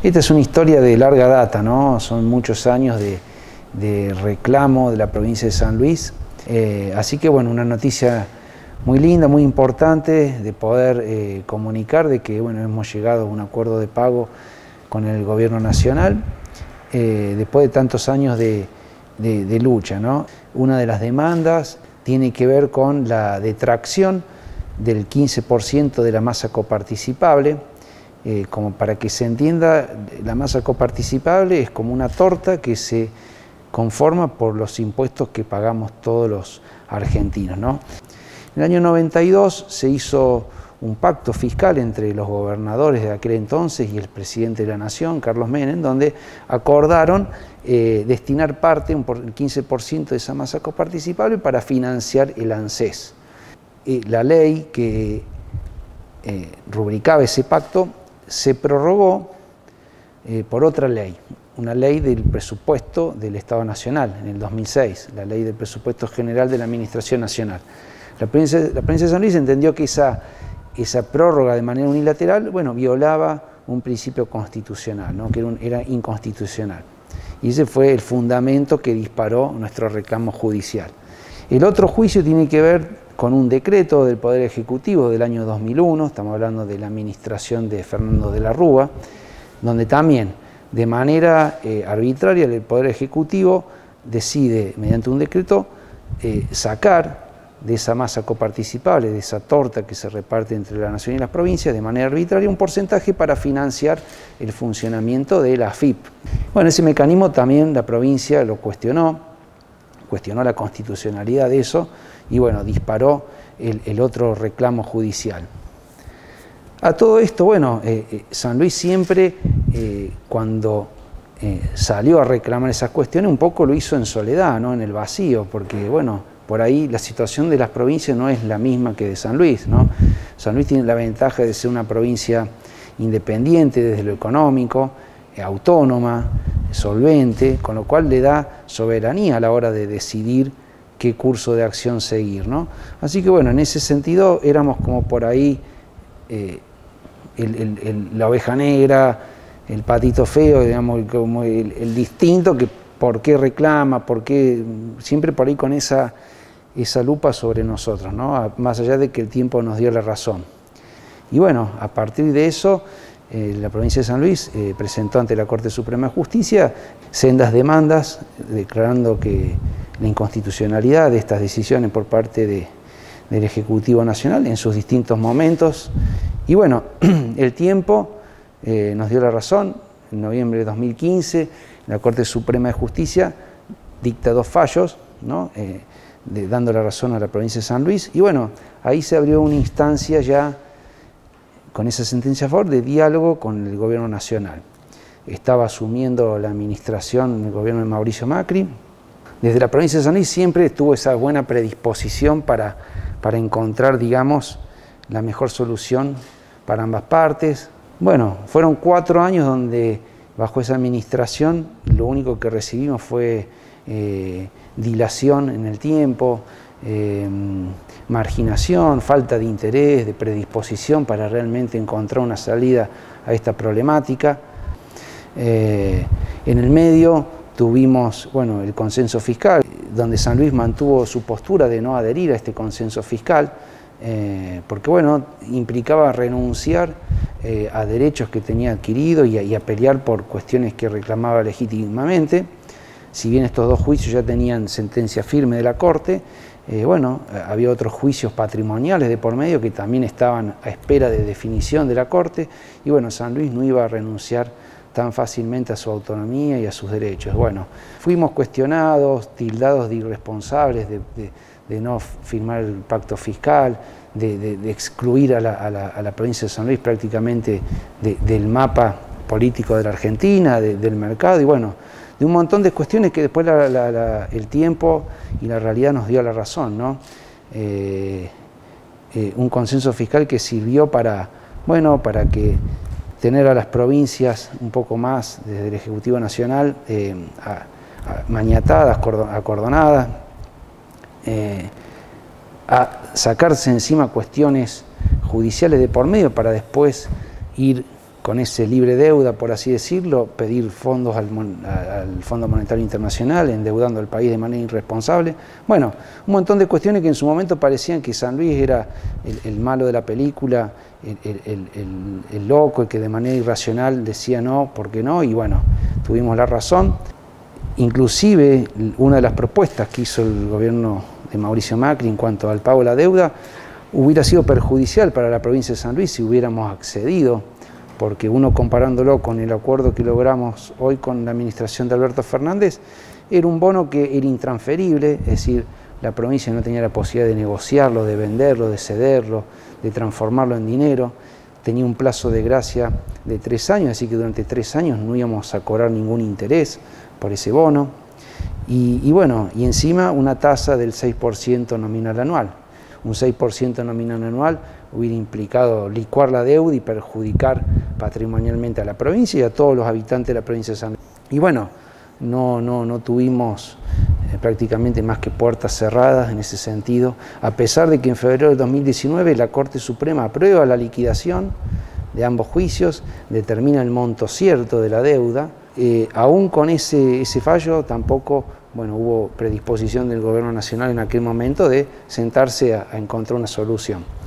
Esta es una historia de larga data, ¿no? Son muchos años de reclamo de la provincia de San Luis. Así que bueno, una noticia muy linda, muy importante de poder comunicar de que bueno, hemos llegado a un acuerdo de pago con el gobierno nacional después de tantos años de lucha, ¿no? Una de las demandas tiene que ver con la detracción del 15% de la masa coparticipable. Como para que se entienda, la masa coparticipable es como una torta que se conforma por los impuestos que pagamos todos los argentinos, ¿no? En el año 92 se hizo un pacto fiscal entre los gobernadores de aquel entonces y el presidente de la Nación, Carlos Menem, donde acordaron destinar parte, el 15% de esa masa coparticipable para financiar el ANSES. La ley que rubricaba ese pacto se prorrogó por otra ley, una ley del presupuesto del Estado Nacional en el 2006, la ley del presupuesto general de la Administración Nacional. La provincia de San Luis entendió que esa prórroga de manera unilateral, bueno, violaba un principio constitucional, ¿no? Que era inconstitucional. Y ese fue el fundamento que disparó nuestro reclamo judicial. El otro juicio tiene que ver con un decreto del Poder Ejecutivo del año 2001, estamos hablando de la administración de Fernando de la Rúa, donde también de manera arbitraria el Poder Ejecutivo decide, mediante un decreto, sacar de esa masa coparticipable, de esa torta que se reparte entre la Nación y las provincias, de manera arbitraria, un porcentaje para financiar el funcionamiento de la AFIP. Bueno, ese mecanismo también la provincia lo cuestionó la constitucionalidad de eso y bueno, disparó el otro reclamo judicial. A todo esto, bueno, San Luis siempre, cuando salió a reclamar esas cuestiones, un poco lo hizo en soledad, ¿no? En el vacío, porque bueno, por ahí la situación de las provincias no es la misma que de San Luis, ¿no? San Luis tiene la ventaja de ser una provincia independiente desde lo económico, autónoma, solvente, con lo cual le da soberanía a la hora de decidir qué curso de acción seguir, ¿no? Así que bueno, en ese sentido éramos como por ahí la oveja negra, el patito feo, digamos, como el distinto que por qué reclama, por qué, siempre por ahí con esa lupa sobre nosotros, ¿no? Más allá de que el tiempo nos dio la razón. Y bueno, a partir de eso, la provincia de San Luis presentó ante la Corte Suprema de Justicia sendas demandas declarando que la inconstitucionalidad de estas decisiones por parte del Ejecutivo Nacional en sus distintos momentos. Y bueno, el tiempo nos dio la razón. En noviembre de 2015, la Corte Suprema de Justicia dicta 2 fallos, ¿no? Dando la razón a la provincia de San Luis. Y bueno, ahí se abrió una instancia ya con esa sentencia a favor de diálogo con el gobierno nacional. Estaba asumiendo la administración el gobierno de Mauricio Macri. Desde la provincia de San Luis siempre tuvo esa buena predisposición para encontrar, digamos, la mejor solución para ambas partes. Bueno, fueron 4 años donde bajo esa administración lo único que recibimos fue dilación en el tiempo, marginación, falta de interés, de predisposición para realmente encontrar una salida a esta problemática. En el medio tuvimos, bueno, el consenso fiscal, donde San Luis mantuvo su postura de no adherir a este consenso fiscal, porque bueno, implicaba renunciar a derechos que tenía adquiridos y a pelear por cuestiones que reclamaba legítimamente. Si bien estos 2 juicios ya tenían sentencia firme de la Corte, bueno, había otros juicios patrimoniales de por medio que también estaban a espera de definición de la Corte, y bueno, San Luis no iba a renunciar tan fácilmente a su autonomía y a sus derechos. Bueno, fuimos cuestionados, tildados de irresponsables, de no firmar el pacto fiscal, de excluir a la provincia de San Luis prácticamente del mapa político de la Argentina, del mercado, y bueno, de un montón de cuestiones que después el tiempo y la realidad nos dio la razón, ¿no? Un consenso fiscal que sirvió para que tener a las provincias un poco más desde el Ejecutivo Nacional maniatadas, acordonadas, a sacarse encima cuestiones judiciales de por medio para después ir con ese libre deuda, por así decirlo, pedir fondos al Fondo Monetario Internacional, endeudando al país de manera irresponsable. Bueno, un montón de cuestiones que en su momento parecían que San Luis era el malo de la película, el loco, el que de manera irracional decía no, ¿por qué no? Y bueno, tuvimos la razón. Inclusive, una de las propuestas que hizo el gobierno de Mauricio Macri en cuanto al pago de la deuda hubiera sido perjudicial para la provincia de San Luis si hubiéramos accedido, porque uno comparándolo con el acuerdo que logramos hoy con la administración de Alberto Fernández, era un bono que era intransferible, es decir, la provincia no tenía la posibilidad de negociarlo, de venderlo, de cederlo, de transformarlo en dinero, tenía un plazo de gracia de 3 años, así que durante 3 años no íbamos a cobrar ningún interés por ese bono, y bueno, y encima una tasa del 6% nominal anual. Un 6% nominal anual hubiera implicado licuar la deuda y perjudicar patrimonialmente a la provincia y a todos los habitantes de la provincia de San Luis. Y bueno, no tuvimos prácticamente más que puertas cerradas en ese sentido, a pesar de que en febrero de 2019 la Corte Suprema aprueba la liquidación de ambos juicios, determina el monto cierto de la deuda. Aún con ese fallo tampoco hubo predisposición del gobierno nacional en aquel momento de sentarse a encontrar una solución.